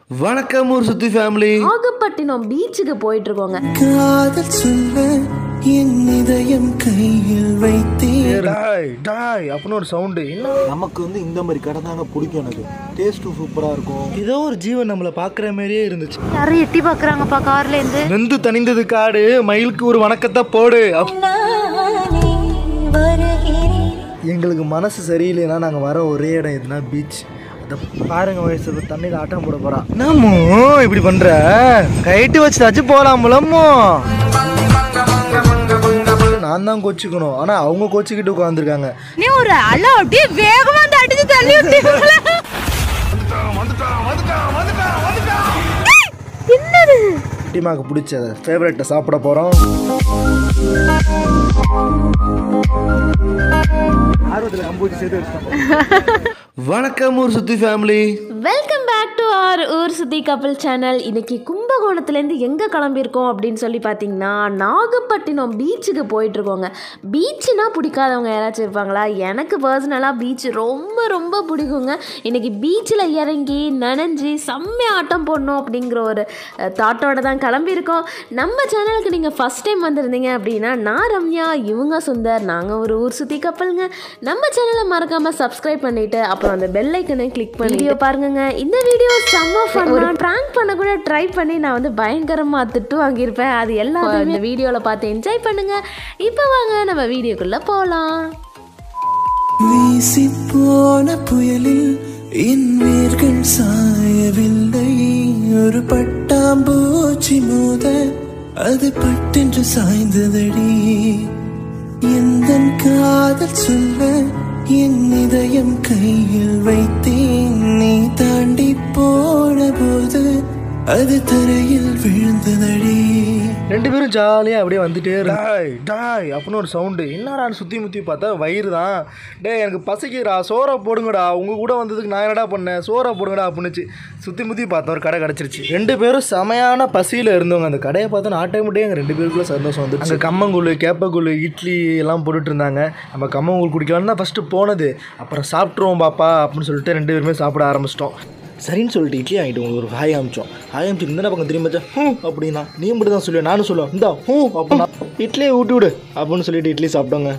வணக்கம் oorsuthi family. nagapattinam beach-க்கு போயிட்டு இருக்கோங்க. காதல் சொல்ல என் இதயம் கையில் வைத்தேன். டாய் அப்பன ஒரு சவுண்ட். நமக்கு இந்த மாதிரி கடை தாங்க பிடிக்கும். எனக்கு டேஸ்ட் சூப்பரா இருக்கும். ஏதோ ஒரு ஜீவன் நம்மள பாக்குற மாதிரியே இருந்துச்சு. யாரும் எட்டி பாக்குறாங்கப்பா கார்ல இருந்து. வெந்து தணிந்தது காடு, மயிலுக்கு ஒரு வணக்கத்தை போடு. எங்களுக்கு மனசு சரியில்லைன்னா நாங்க வர ஒரே இடம் எதுனா பீச். பாருங்க வயசு தண்ணியில் ஆட்டம் போட போறான். என்னமோ இப்படி பண்ற? கைட்டு வச்சுதாச்சு போலாமலமோ. நான் தான் கோச்சிக்கணும், ஆனா அவங்க கோச்சிக்கிட்டு உட்காந்துருக்காங்க. நீ ஒரு அல அப்படியே வேகமா அடிச்சு தள்ளி விட்டீங்களா? என்னது? டீமாக்கு பிடிச்ச ஃபேவரட்டை சாப்பிட போறோம். ஆர்வத்தில் கம்பூச்சி சேர்த்து வச்சுட்டோம். வணக்கம் oorsuthi family. Welcome back to our oorsuthi couple channel. இன்னைக்கு கும்பகோணத்துலேருந்து எங்கே கிளம்பியிருக்கோம் அப்படின்னு சொல்லி பார்த்தீங்கன்னா நாகப்பட்டினம் பீச்சுக்கு போயிட்டுருக்கோங்க. பீச்சுனா பிடிக்காதவங்க யாராச்சும் இருப்பாங்களா? எனக்கு பர்சனலாக பீச் ரொம்ப ரொம்ப பிடிக்குங்க. இன்றைக்கி பீச்சில் இறங்கி நனைஞ்சி செம்மையாக ஆட்டம் போடணும் அப்படிங்கிற ஒரு தாட்டோடு தான் கிளம்பியிருக்கோம். நம்ம சேனலுக்கு நீங்கள் ஃபஸ்ட் டைம் வந்திருந்தீங்க அப்படின்னா நான் ரம்யா, இவங்க சுந்தர், நாங்கள் ஒரு oorsuthi coupleங்க. நம்ம சேனலை மறக்காமல் சப்ஸ்கிரைப் பண்ணிவிட்டு அப்புறம் அந்த பெல் ஐக்கனை கிளிக் பண்ணி வீடியோ பாருங்க. இந்த வீடியோ செம்ம ஃபன். ஒரு பிராங்க் பண்ண கூட ட்ரை பண்ணி நான் பயங்கரமா திட்டு வாங்கியிருப்பேன். அது எல்லாம் இந்த வீடியோவில் பார்த்து என்ஜாய் பண்ணுங்க. இப்போ வாங்க நம்ம வீடியோக்குள்ள போகலாம். வீசி போன புயலில் என் வேர்கள் சாயவில்லை. ஒரு பட்டாம்பூச்சி மோத அது பட்டென்று சாய்ந்ததடி. எந்த காதல் சொல்ல என் இதயம் கையில் வைத்தேன். நீ தாண்டி போன போது அது தரையில் விழுந்ததடி. ரெண்டு பேரும் ஜாலியாக அப்படியே வந்துட்டே டாய் அப்படின்னு ஒரு சவுண்டு. என்னடான்னு சுற்றி முற்றி பார்த்தா வயிறு தான். டே எனக்கு பசிக்கிறா, சோறை போடுங்கடா, உங்கள் கூட வந்ததுக்கு நான் என்னடா பண்ணேன், சோறை போடுங்கடா அப்படின்னுச்சு. சுற்றி முற்றி பார்த்தா ஒரு கடை கிடச்சிருச்சு. ரெண்டு பேரும் செமையான பசியில் இருந்தவங்க. அந்த கடையை பார்த்தா ஆட்டோமேட்டிக்காக எங்கள் ரெண்டு பேருக்குள்ள சந்தோஷம் வந்துச்சு. அங்கே கம்மங்கூழ், கேப்பக்கூழ், இட்லி எல்லாம் போட்டுட்டு இருந்தாங்க. நம்ம கம்மங்கூழ் குடிக்கலான்னு தான் ஃபஸ்ட்டு போனது. அப்புறம் சாப்பிட்ருவோம் பாப்பா அப்படின்னு சொல்லிட்டு ரெண்டு பேருமே சாப்பிட ஆரம்பிச்சிட்டோம். சரின்னு சொல்லிட்டு இட்லி வாங்கிட்டு உங்களுக்கு ஒரு ஹாய் அமிச்சோம். ஹாய் அமிச்சு இந்த பக்கம் திரும்பி வச்சா அப்படின்னா நீ மட்டும் தான் சொல்லுவேன், நானும் சொல்லுவேன் இந்தா அப்படின்னா இட்லியை ஊட்டி விடு அப்படின்னு சொல்லிட்டு இட்லி சாப்பிட்டோங்க.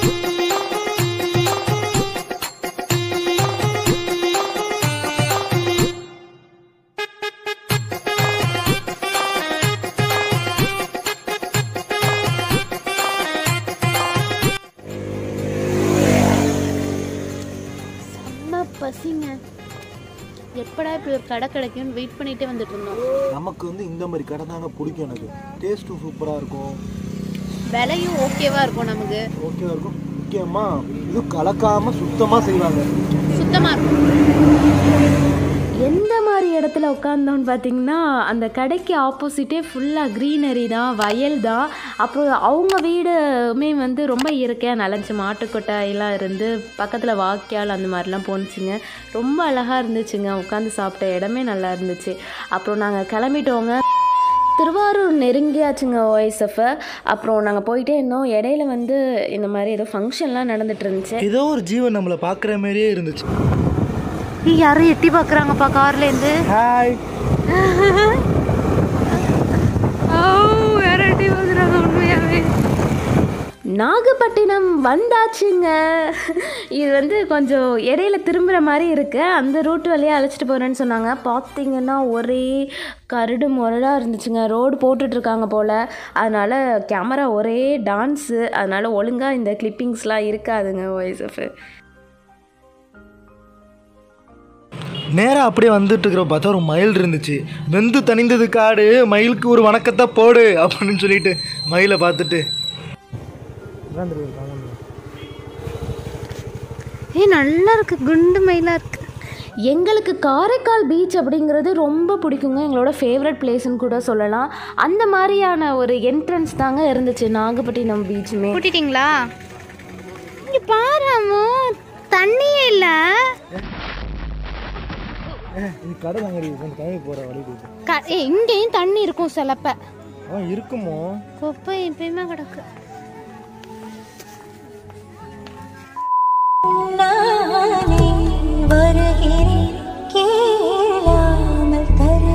பசிங்க, எப்படா இப்படி ஒரு கடை கிடைக்கும்னு வெயிட் பண்ணிட்டே வந்துட்டு இருந்தோம். நமக்கு இந்த மாதிரி கடை தாங்க பிடிக்கும். எனக்கு டேஸ்ட் சூப்பரா இருக்கும். விலையும் ஓகேவா இருக்கும். நமக்கு ஓகேவா இருக்கும். முக்கியமா இது கலக்காம சுத்தமா செய்வாங்க. சுத்தமா இருக்கும். எந்த மாதிரி இடத்துல உட்காந்தோன்னு பார்த்தீங்கன்னா அந்த கடைக்கு ஆப்போசிட்டே ஃபுல்லாக க்ரீனரி தான், வயல் தான். அப்புறம் அவங்க வீடுமே ரொம்ப இயற்கையாக நலஞ்சு மாட்டுக்கொட்டாயெல்லாம் இருந்து பக்கத்தில் வாய்க்கால் அந்த மாதிரிலாம் போணுச்சுங்க. ரொம்ப அழகாக இருந்துச்சுங்க. உட்காந்து சாப்பிட்ட இடமே நல்லா இருந்துச்சு. அப்புறம் நாங்கள் கிளம்பிட்டோங்க. திருவாரூர் நெருங்கியாச்சுங்க OSF. அப்புறம் நாங்கள் போயிட்டே இருந்தோம். இடையில இந்த மாதிரி ஏதோ ஃபங்க்ஷன்லாம் நடந்துட்டு இருந்துச்சு. ஏதோ ஒரு ஜீவன் நம்மளை பார்க்குற மாதிரியே இருந்துச்சு. யாரும் எட்டி பாக்குறாங்கப்பா கார்ல இருந்து. ஹாய். வேற எட்டி பாக்குறாங்க உண்மையாவே. நாகப்பட்டினம் வந்தாச்சுங்க. இது கொஞ்சம் இடையில திரும்புகிற மாதிரி இருக்குது. அந்த ரூட் வழியாக அழைச்சிட்டு போகிறேன்னு சொன்னாங்க. பார்த்தீங்கன்னா ஒரே கரடு முரடாக இருந்துச்சுங்க. ரோடு போட்டுட்ருக்காங்க போல். அதனால் கேமரா ஒரே டான்ஸு. அதனால் ஒழுங்காக இந்த கிளிப்பிங்ஸ்லாம் இருக்காதுங்க OSF. நேராக அப்படியே வந்துட்டு இருக்கிற பார்த்தா ஒரு மயில் இருந்துச்சு. வெந்து தணிந்தது காடு, மயிலுக்கு ஒரு வணக்கத்தை போடு அப்படின்னு சொல்லிட்டு மயிலை பார்த்துட்டு நல்லா இருக்கு, குண்டு மயிலாக இருக்கு. எங்களுக்கு காரைக்கால் பீச் அப்படிங்கிறது ரொம்ப பிடிக்குங்க. எங்களோட ஃபேவரட் பிளேஸ்ன்னு கூட சொல்லலாம். அந்த மாதிரியான ஒரு என்ட்ரன்ஸ் தாங்க இருந்துச்சு நாகப்பட்டினம் பீச்சுமே. கூட்டிட்டீங்களா? இங்கே பாராமோ தண்ணியே இல்லை. கடை தண்ணி போகிற வழி இங்கேயும் தண்ணி இருக்கும் சிலப்ப. இருக்குமோ? குப்பை எப்பயுமே கிடக்கு. வருகிறேன் கேளாமல் தர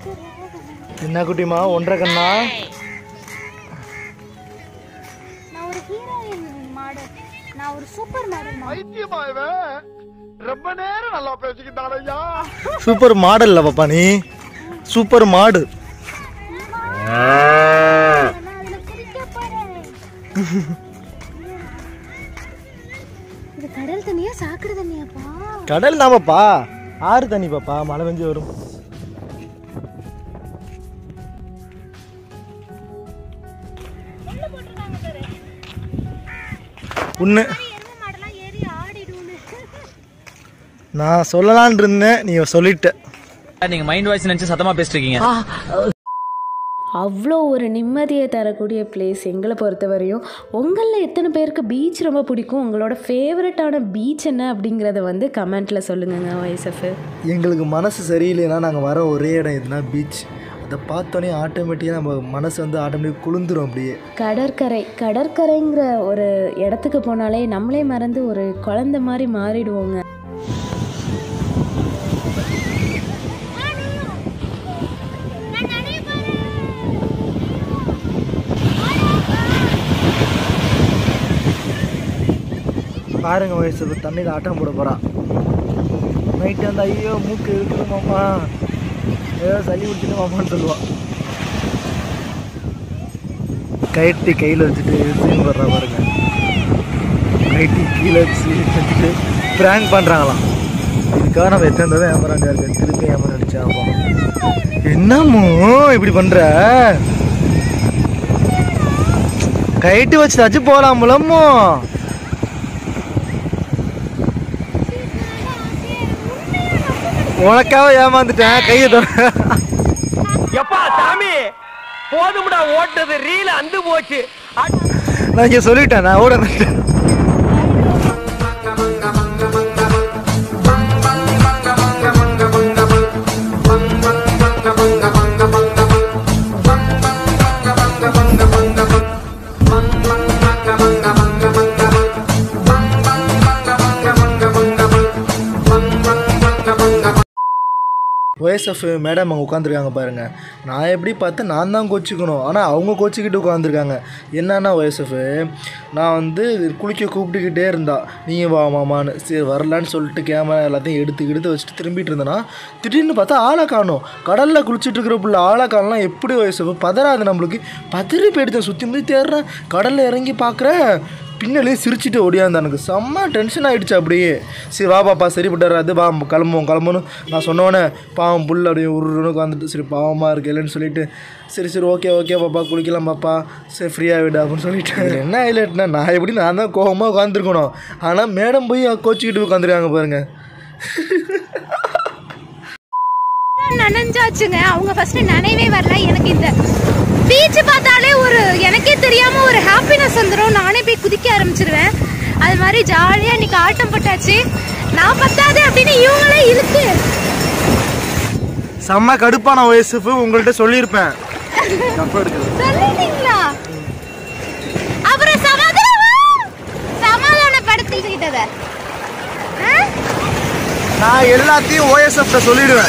என்ன குட்டிமா 1.5 கண்ணா? நான் ஒரு ஹீரோயின் மாடல், நான் ஒரு சூப்பர் மாடல். ரொம்ப நேரம் நல்லா பேசிக்கிட்டாலையா. சூப்பர் மாடல்ல பாப்பா நீ, சூப்பர் மாடு. இது கடல் தண்ணியா சாக்கடை தண்ணியாப்பா? கடல் தான் பாப்பா, ஆறு தண்ணி பாப்பா, மழை பெஞ்சு வரும். உன்ன நான் சொல்லலான் இருந்தேன், நீ சொல்லிட்ட. நீங்க மைண்ட் வாய்ஸ் நினைச்சு சத்தமா பேசிட்டு இருக்கீங்க. அவ்வளோ ஒரு நிம்மதியை தரக்கூடிய பிளேஸ் எங்களை பொறுத்தவரையும். உங்களில் எத்தனை பேருக்கு பீச் ரொம்ப பிடிக்கும், உங்களோட ஃபேவரட்டான பீச் என்ன அப்படிங்கிறத வந்து கமெண்ட்டில் சொல்லுங்கங்க. OSF எங்களுக்கு மனசு சரியில்லைன்னா நாங்கள் வர ஒரே இடம் எதுனா பீச். அதை பார்த்தோன்னே ஆட்டோமேட்டிக்காக நம்ம மனசு வந்து ஆட்டோமேட்டிக் குளிந்துரும். அப்படியே கடற்கரைங்கிற ஒரு இடத்துக்கு போனாலே நம்மளே மறந்து ஒரு குழந்தை மாதிரி மாறிடுவோங்க. பாருங்க வயசு தண்ணியில் ஆட்டம் போட போகிறா. நைட்டு வந்து ஐயோ மூக்கு இருக்குது மாமா, ஏதோ சளி பிடிச்சிட்டு மாமான்னு சொல்லுவாள். கைட்டி கையில் வச்சுட்டு சீன் போடுறா பாருங்க. கைட்டி கீழே வச்சுட்டு ப்ராங்க் பண்ணுறாங்களாம். இதுக்காக நம்ம எத்தனை தடவை ஏமாறாங்க இருக்கு, திருப்பி ஏமாற அடிச்சா. என்னமோ இப்படி பண்ணுற, கைட்டி வச்சுட்டாச்சு போகலாமுலமோ. உனக்காக ஏமாந்துட்டேன், கையை தர. எப்பா சாமி போதும்டா, ஓட்டது ரீல அந்து போச்சு. நான் இங்கே சொல்லிட்டேன், நான் ஓட வந்துட்டேன். OSF மேடம் அங்கே உட்காந்துருக்காங்க பாருங்கள். நான் எப்படி பார்த்தேன், நான் தான் கோச்சிக்கணும், ஆனால் அவங்க கோச்சிக்கிட்டு உட்காந்துருக்காங்க. என்னன்னா OSF, நான் வந்து குளிக்க கூப்பிட்டுக்கிட்டே இருந்தா, நீங்கள் வா மாமான்னு. சரி வரலான்னு சொல்லிட்டு கேமரா எல்லாத்தையும் எடுத்து வச்சுட்டு திரும்பிட்டு இருந்தேன்னா திடீர்னு பார்த்தா ஆளை காணும். கடலில் குளிச்சுட்டு இருக்கிற பிள்ளை ஆளை காணலாம். எப்படி OSF பதறாது நம்மளுக்கு? பதறி போயிடுச்சேன். சுற்றி முற்றி தேடுறேன், கடலில் இறங்கி பார்க்குறேன், பின்னாலே சிரிச்சுட்டு ஓடியாந்தான். எனக்கு செம்ம டென்ஷன் ஆகிடுச்சு. அப்படியே சரி வா பாப்பா சரிப்பட்டாராது, வா கிளம்புன்னு நான் சொன்னோன்னே பாவம் புல் அப்படியே உருன்னு வந்துட்டு, சரி பாவமாக இருக்கு இல்லைன்னு சொல்லிட்டு சரி ஓகே பாப்பா குளிக்கலாம் பாப்பா, சரி ஃப்ரீயாக விடு அப்படின்னு சொல்லிட்டு. என்ன ஹைலைட்னா, நான் தான் கோபமாக உட்காந்துருக்கணும், ஆனால் மேடம் போய் கோச்சிக்கிட்டு உட்காந்துருக்காங்க பாருங்க. நனைஞ்சாச்சுங்க. அவங்க ஃபர்ஸ்ட் நனைவே வரல. எனக்கு இந்த பீச் பார்த்தாலே ஒரு எனக்கே தெரியாம ஒரு ஹாப்பினஸ் வந்துடும். நானே போய் குதிக்க ஆரம்பிச்சிருவேன். அது மாதிரி ஜாலியா இன்னைக்கு ஆட்டம் போட்டாச்சு. நான் பத்தாது அப்படின்னு இவங்களே இருக்கு. செம்ம கடுப்பான OSF உங்கள்கிட்ட சொல்லியிருப்பேன். சொல்லிட்டீங்களா? அப்புறம் சமாதானப்படுத்திக்கிட்டத நான் எல்லாத்தையும் OSF சொல்லிடுவேன்.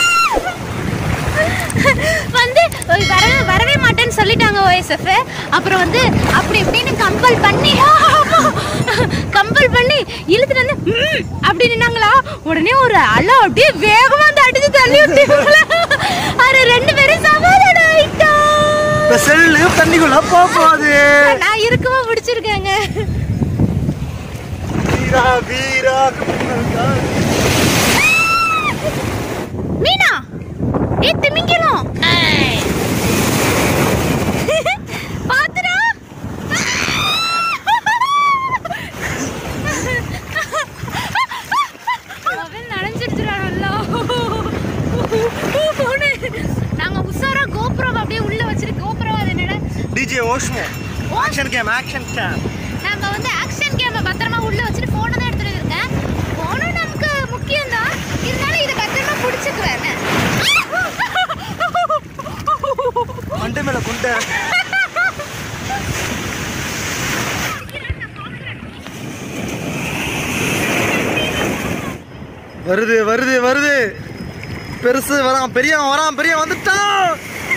வந்து வரவே மாட்டேன்னு சொல்லிட்டாங்க OSF. அப்புறம் வந்து அப்படி இப்படின்னு கம்பல் பண்ணி இழுத்துட்டு வந்து அப்படின்னாங்களா. உடனே ஒரு அலை அப்படியே வேகமா வந்து அடிச்சு தள்ளி விட்டு அது 2 பேரும் சமாதானம் ஆயிட்டோம். செல்லு தண்ணிக்குள்ள போகாது. நான் இருக்கவா பிடிச்சிருக்கேங்க. மீனா ஏ திமிங்கலம் பாத்துடா. அவன் நனைஞ்சிருச்சுடா நல்லா. நாங்க உசாரா கோப்ரோவை அப்படியே உள்ள வச்சிட்டு, கோப்ரோ அது என்னடா டிஜே ஓஷ்மோ ஆக்ஷன் கேம். நாங்க வந்து ஆக்ஷன் கேமை பத்திரமா உள்ள வச்சுட்டு போனை தான் எடுத்துட்டு இருக்கேன். போனும் நமக்கு முக்கியம் தான், இருந்தாலும் இதை பத்திரமா பிடிச்சிக்குவேன். மண்டை மேல குண்டை வருது. பெருசு வரான், பெரியவன் வந்துட்டான்.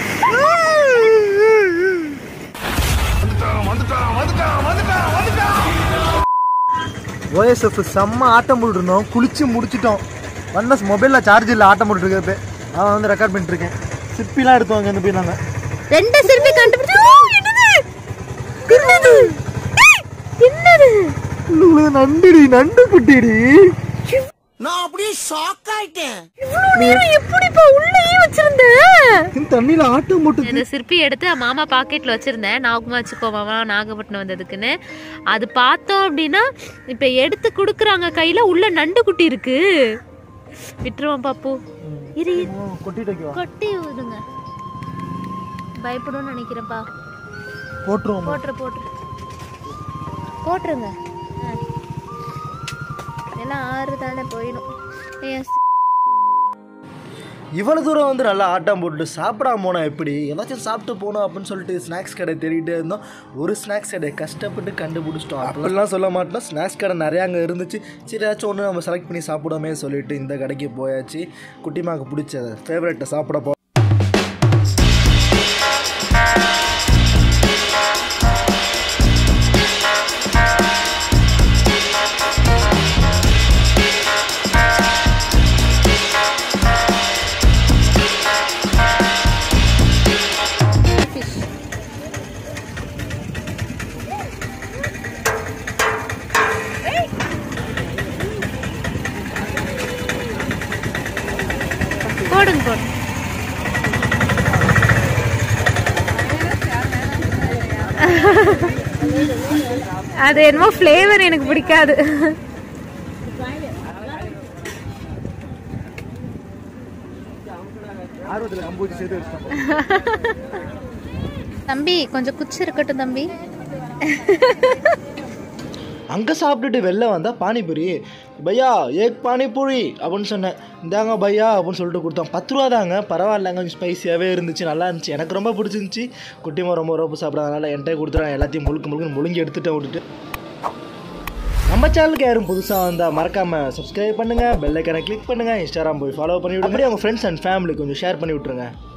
OSF செம்ம ஆட்டம் போட்டுருந்தோம், குளிச்சு முடிச்சிட்டோம். வந்த மொபைலில் சார்ஜ் இல்லை, ஆட்டம் போட்டுருக்கப்ப நான் வந்து ரெக்கார்ட் பண்ணிட்டு இருக்கேன். சிப்பிலாம் எடுத்துவாங்க இந்த போய் நாங்கள் 2 சிற்பி கண்டுபிடிச்சோம். என்னது நண்டு குட்டிடி. நான் அப்படியே ஷாக் ஆயிட்டேன். எப்படிப்பா உள்ளேயே வச்சிருந்தேன்? தண்ணியில ஆட்டம் போட்டு இந்த சிற்பி எடுத்து மாமா பாக்கெட்ல வச்சிருந்தேன். நாகமா வச்சுக்கோ மாமா, நாகப்பட்டினம் வந்ததுக்குன்னு. அது பார்த்தோம் அப்படின்னா இப்ப எடுத்து குடுக்குறாங்க கையில, உள்ள நண்டு குட்டி இருக்கு. விட்டுருவோம் பாப்பு. இரு கொட்டி விடுங்க, பயப்படும் நினைக்கிறேன்ப்பா. போட்டுருங்க. எல்லாம் 6 தானே போயிடும். இவ்வளோ தூரம் வந்து நல்லா ஆட்டம் போட்டு சாப்பிடாம போனால் எப்படி? ஏதாச்சும் சாப்பிட்டு போகணும் அப்படின்னு சொல்லிட்டு ஸ்நாக்ஸ் கடை தேடிகிட்டே இருந்தோம். ஒரு ஸ்நாக்ஸ் கடை கஷ்டப்பட்டு கண்டுபிடிச்சிட்டோம். அப்படிலாம் சொல்ல மாட்டோம், ஸ்நாக்ஸ் கடை நிறையா அங்கே இருந்துச்சு. சரி ஏதாச்சும் ஒன்று நம்ம செலக்ட் பண்ணி சாப்பிடாமே சொல்லிட்டு இந்த கடைக்கு போயாச்சு. குட்டிமாக்கு பிடிச்ச ஃபேவரட்டை சாப்பிட போ. போடுங்க. அது என்னமோ ஃப்ளேவர் எனக்கு பிடிக்காது. தம்பி கொஞ்சம் குச்சி இருக்கட்டும் தம்பி. அங்கே சாப்பிட்டுட்டு வெளில வந்தால் பானிபூரி. பையா ஏக் பானிபூரி அப்படின்னு சொன்னேன். இந்தாங்க பையா அப்படின்னு சொல்லிட்டு கொடுத்தோம். 10 ரூபா தாங்க, பரவாயில்ல, கொஞ்சம் ஸ்பைஸியாகவே இருந்துச்சு, நல்லா இருந்துச்சு. எனக்கு ரொம்ப பிடிச்சிருந்துச்சி. குட்டிமா ரொம்ப ரோப்பு சாப்பிடாதனால என்கிட்ட கொடுத்துறாங்க. எல்லாத்தையும் முழுங்கி எடுத்துகிட்டு விட்டுட்டு. நம்ம சேனலுக்கு யாரும் புதுசாக வந்தால் மறக்காமல் சப்ஸ்கிரைப் பண்ணுங்கள், பெல் ஐக்கானை கிளிக் பண்ணுங்கள், இன்ஸ்டாகிராம் போய் ஃபாலோ பண்ணி விடுங்க. உங்கள் ஃப்ரெண்ட்ஸ் அண்ட் ஃபேமிலி கொஞ்சம் ஷேர் பண்ணி விட்ருங்க.